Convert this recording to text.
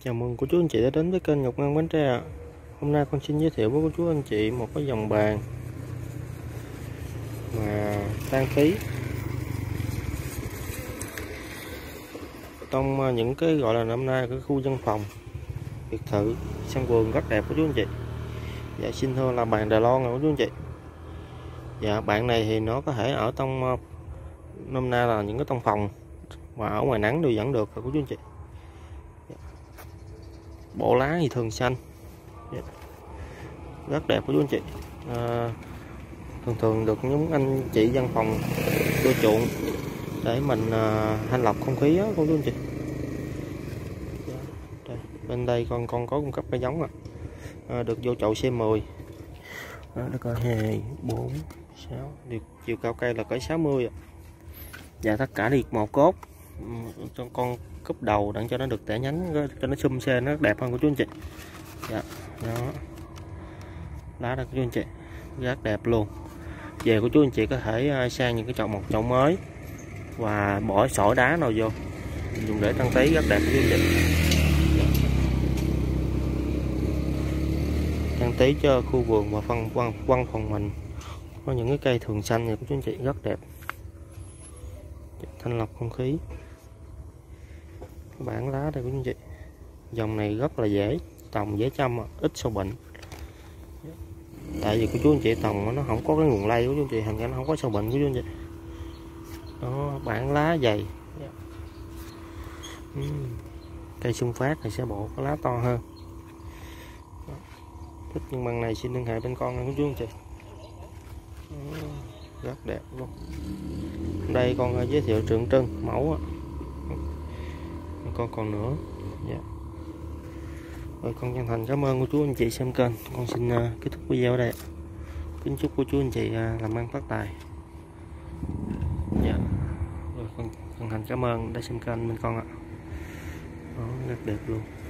Chào mừng cô chú anh chị đã đến với kênh Ngọc Ngân Bánh Tre. Hôm nay con xin giới thiệu với cô chú anh chị một cái dòng bàn mà tan phí trong những cái gọi là năm nay cái khu dân phòng, biệt thự, sân vườn rất đẹp của chú anh chị. Dạ xin thưa là bàn Đài Loan của chú anh chị. Dạ bạn này thì nó có thể ở trong năm nay là những cái tông phòng và ở ngoài nắng đều vẫn được của chú anh chị. Bộ lá thì thường xanh, rất đẹp của chú anh chị. Thường được những anh chị văn phòng ưa chuộng để mình thanh lọc không khí của chú anh chị. Đây, bên đây con có cung cấp cái giống được vô chậu C10. Nó có 2, 4, 6, chiều cao cây là cỡ 60. Và tất cả thì một cốt cho con cúp đầu để cho nó được tẻ nhánh, cho nó sum xê, nó đẹp hơn của chú anh chị. Dạ, đó. Lá đó của chú anh chị rất đẹp luôn. Về của chú anh chị có thể sang những cái một chậu mới và bỏ sỏi đá nào vô dùng để trang trí, rất đẹp của chú anh chị. Trang trí cho khu vườn và văn phòng mình có những cái cây thường xanh này của chú anh chị, rất đẹp, thanh lọc không khí. Cái bản lá đây của chú anh chị, dòng này rất là dễ trồng, dễ chăm, ít sâu bệnh. Tại vì của chú anh chị trồng nó không có cái nguồn lây của chú anh chị, thành ra nó không có sâu bệnh của chú anh chị. Đó, bản lá dày. Cây xuân phát thì sẽ bộ có lá to hơn. Thích những bằng này xin liên hệ bên con của chú anh chị. Rất đẹp luôn. Đây con giới thiệu tượng trưng mẫu. Con còn nữa. Dạ. Rồi con chân thành cảm ơn cô chú anh chị xem kênh. Con xin kết thúc video ở đây. Kính chúc cô chú anh chị làm ăn phát tài. Dạ. Rồi con chân thành cảm ơn đã xem kênh bên con ạ. Đó, rất đẹp luôn.